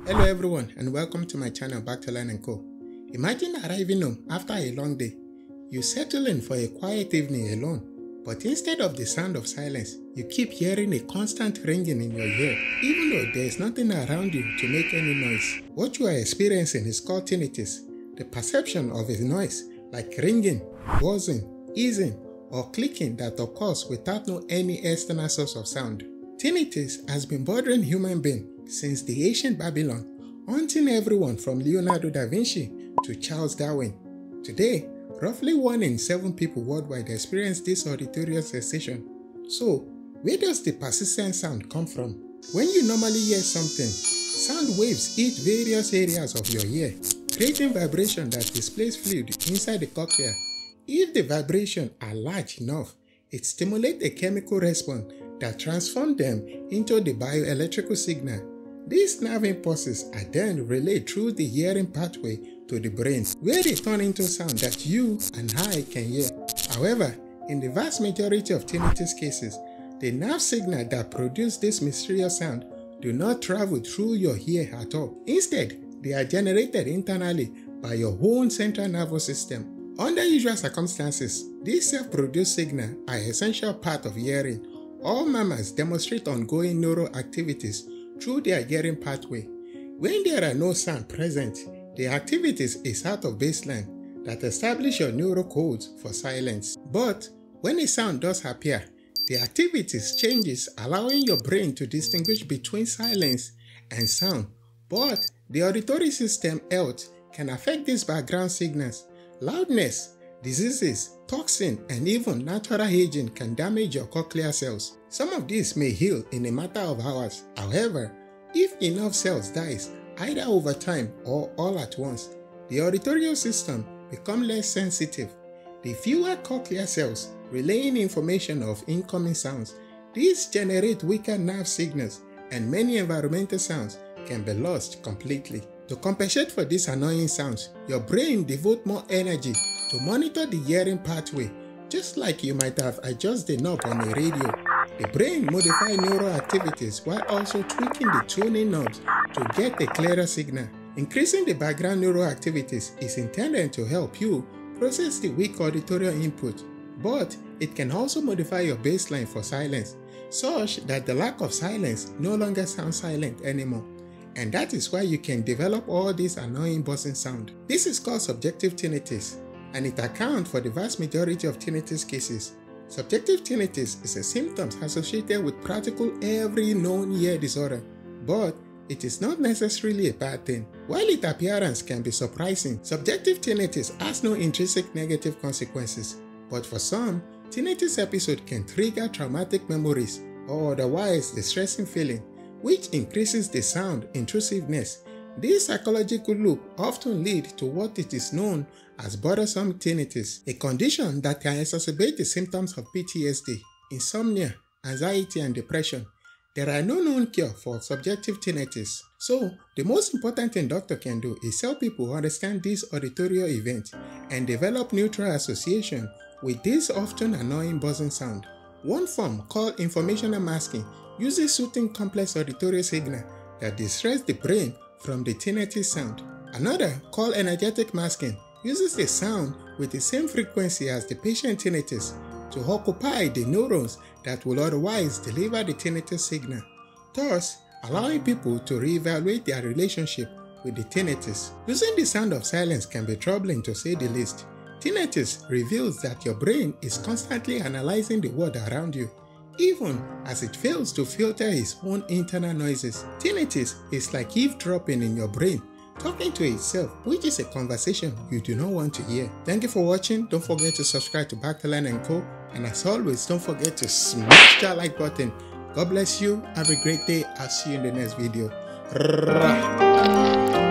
Hello everyone and welcome to my channel Backtolandandco. Imagine arriving home after a long day. You settle in for a quiet evening alone, but instead of the sound of silence, you keep hearing a constant ringing in your ear, even though there is nothing around you to make any noise. What you are experiencing is called tinnitus, the perception of a noise like ringing, buzzing, easing, or clicking that occurs without any external source of sound. Tinnitus has been bothering human beings since the ancient Babylon, haunting everyone from Leonardo da Vinci to Charles Darwin. Today, roughly 1 in 7 people worldwide experience this auditory sensation. So, where does the persistent sound come from? When you normally hear something, sound waves hit various areas of your ear, creating vibration that displays fluid inside the cochlea. If the vibrations are large enough, it stimulates a chemical response that transforms them into the bioelectrical signal. These nerve impulses are then relayed through the hearing pathway to the brain, where they turn into sound that you and I can hear. However, in the vast majority of tinnitus cases, the nerve signal that produce this mysterious sound do not travel through your ear at all. Instead, they are generated internally by your own central nervous system. Under usual circumstances, these self-produced signals are an essential part of hearing. All mammals demonstrate ongoing neural activities through their hearing pathway. When there are no sound present, the activities is out of baseline that establish your neural codes for silence. But when a sound does appear, the activities changes, allowing your brain to distinguish between silence and sound. But the auditory system health can affect these background signals. Loudness, diseases, toxin, and even natural aging can damage your cochlear cells. Some of these may heal in a matter of hours. However, if enough cells dies, either over time or all at once, the auditory system becomes less sensitive. The fewer cochlear cells relaying information of incoming sounds, these generate weaker nerve signals, and many environmental sounds can be lost completely. To compensate for these annoying sounds, your brain devotes more energy to monitor the hearing pathway. Just like you might have adjusted the knob on a radio, the brain modifies neural activities while also tweaking the tuning knobs to get a clearer signal. Increasing the background neural activities is intended to help you process the weak auditory input, but it can also modify your baseline for silence, such that the lack of silence no longer sounds silent anymore. And that is why you can develop all this annoying buzzing sound. This is called subjective tinnitus, and it accounts for the vast majority of tinnitus cases. Subjective tinnitus is a symptom associated with practically every known ear disorder, but it is not necessarily a bad thing. While its appearance can be surprising, subjective tinnitus has no intrinsic negative consequences, but for some, tinnitus episodes can trigger traumatic memories or otherwise distressing feeling, which increases the sound intrusiveness. This psychological loop often leads to what it is known as bothersome tinnitus, a condition that can exacerbate the symptoms of PTSD, insomnia, anxiety, and depression. There are no known cure for subjective tinnitus, so the most important thing doctor can do is help people understand this auditory event and develop neutral association with this often annoying buzzing sound. One form, called informational masking, uses soothing complex auditory signal that distress the brain from the tinnitus sound. Another, called energetic masking, uses the sound with the same frequency as the patient tinnitus to occupy the neurons that will otherwise deliver the tinnitus signal, thus allowing people to reevaluate their relationship with the tinnitus. Losing the sound of silence can be troubling to say the least. Tinnitus reveals that your brain is constantly analyzing the world around you, even as it fails to filter its own internal noises. Tinnitus is like eavesdropping in your brain, talking to itself, which is a conversation you do not want to hear. Thank you for watching. Don't forget to subscribe to Backtolandandco, and as always, don't forget to smash that like button. God bless you. Have a great day. I'll see you in the next video.